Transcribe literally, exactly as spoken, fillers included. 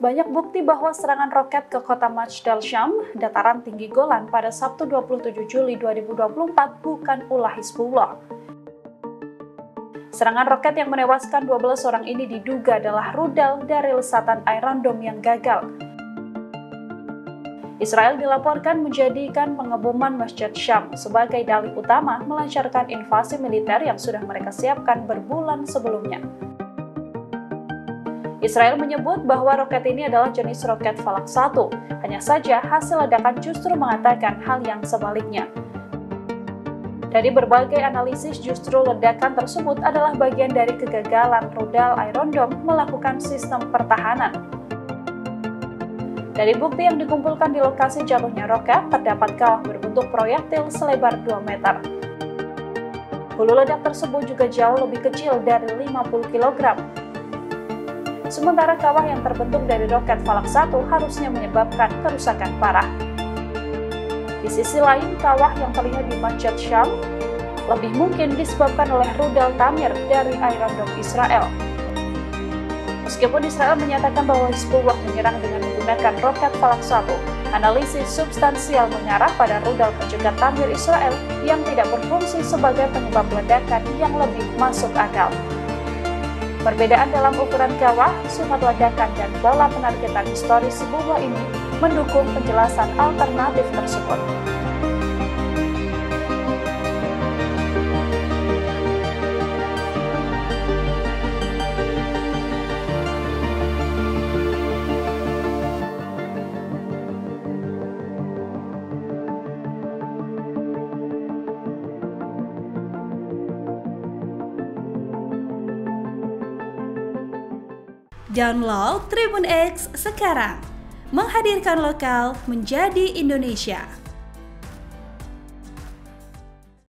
banyak bukti bahwa serangan roket ke kota Majdal Syam, dataran tinggi Golan pada Sabtu dua puluh tujuh Juli dua ribu dua puluh empat bukan ulah Hizbullah. Serangan roket yang menewaskan dua belas orang ini diduga adalah rudal dari lesatan Iron Dome yang gagal. Israel dilaporkan menjadikan pengeboman Masjid Syam sebagai dalih utama melancarkan invasi militer yang sudah mereka siapkan berbulan sebelumnya. Israel menyebut bahwa roket ini adalah jenis roket Falak satu, hanya saja hasil ledakan justru mengatakan hal yang sebaliknya. Dari berbagai analisis, justru ledakan tersebut adalah bagian dari kegagalan rudal Iron Dome melakukan sistem pertahanan. Dari bukti yang dikumpulkan di lokasi jatuhnya roket, terdapat kawah berbentuk proyektil selebar dua meter. Hulu ledak tersebut juga jauh lebih kecil dari lima puluh kilogram. Sementara kawah yang terbentuk dari roket Falak satu harusnya menyebabkan kerusakan parah. Di sisi lain, kawah yang terlihat di Masjid Syam lebih mungkin disebabkan oleh rudal Tamir dari Iron Dome Israel. Meskipun Israel menyatakan bahwa Hizbullah menyerang dengan menggunakan roket Falak satu, analisis substansial mengarah pada rudal pencegat Tamir Israel yang tidak berfungsi sebagai penyebab ledakan yang lebih masuk akal. Perbedaan dalam ukuran kawah, sumber ledakan, dan pola penargetan historis Hizbullah ini mendukung penjelasan alternatif tersebut. Download Tribun X sekarang, menghadirkan lokal menjadi Indonesia.